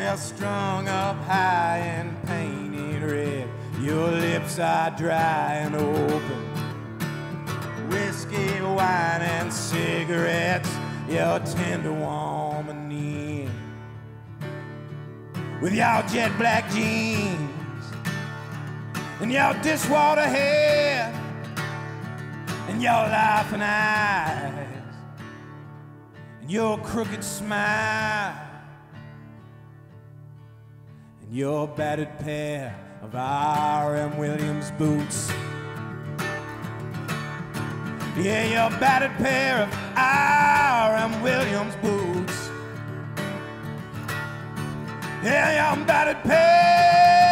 They're strung up high and painted red. Your lips are dry and open. Whiskey, wine, and cigarettes. Your tender woman in. With your jet black jeans and your dishwater hair and your laughing eyes and your crooked smile and your battered pair of R.M. Williams boots. Yeah, your battered pair of R.M. Williams boots. Yeah, your battered pair.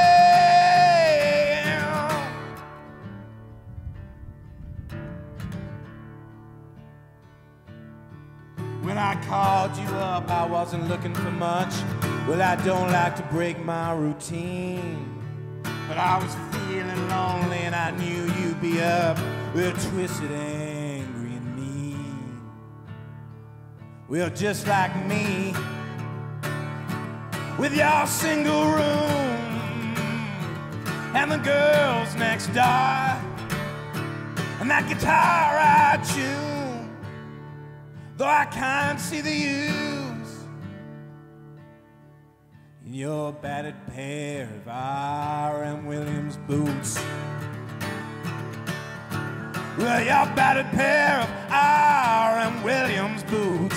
When I called you up, I wasn't looking for much. Well, I don't like to break my routine, but I was feeling lonely and I knew you'd be up. Well, twisted, angry, and mean. Well, just like me, with your single room and the girls next door and that guitar I tune, though I can't see the use in your battered pair of R.M. Williams boots. Well, your battered pair of R.M. Williams boots.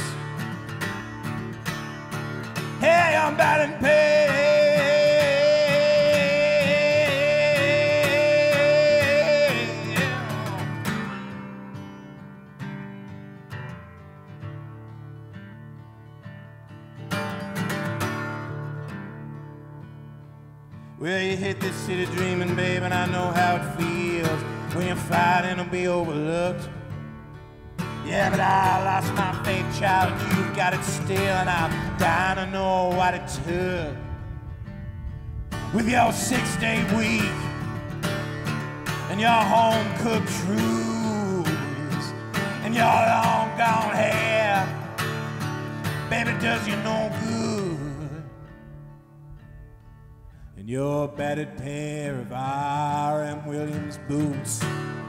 Hey, your battered pair. Well, you hit this city dreaming, babe, and I know how it feels when you're fighting to be overlooked. Yeah, but I lost my faith, child, and you've got it still, and I'm dying to know what it took. With your 6-day week and your home-cooked truths and your long-gone hair, baby, does you no good. And your battered pair of R.M. Williams boots.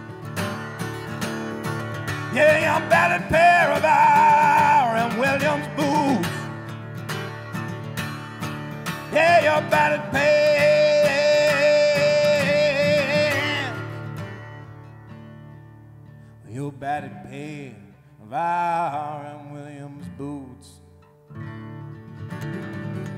Yeah, your battered pair of R.M. Williams boots. Yeah, your battered pair. Your battered pair of R.M. Williams boots.